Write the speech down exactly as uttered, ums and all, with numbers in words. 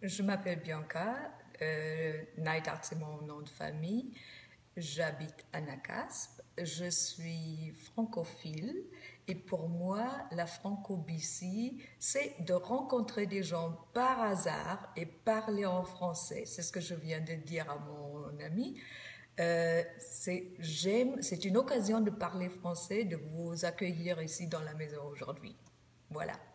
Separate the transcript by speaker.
Speaker 1: Je m'appelle Bianca, euh, Neidhart c'est mon nom de famille. J'habite à Nacaspe, je suis francophile et pour moi, la franco-B C, c'est de rencontrer des gens par hasard et parler en français. C'est ce que je viens de dire à mon ami. Euh, c'est, j'aime, c'est une occasion de parler français, de vous accueillir ici dans la maison aujourd'hui. Voilà.